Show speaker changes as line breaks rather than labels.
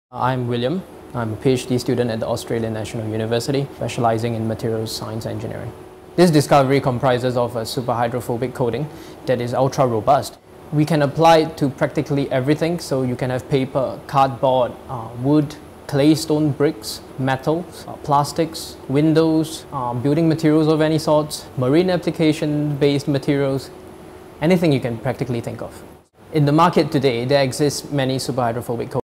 I'm William. I'm a PhD student at the Australian National University, specializing in materials science engineering. This discovery comprises of a superhydrophobic coating that is ultra robust. We can apply it to practically everything, so you can have paper, cardboard, wood, clay stone bricks, metals, plastics, windows, building materials of any sorts, marine application-based materials, anything you can practically think of. In the market today, there exist many superhydrophobic coatings.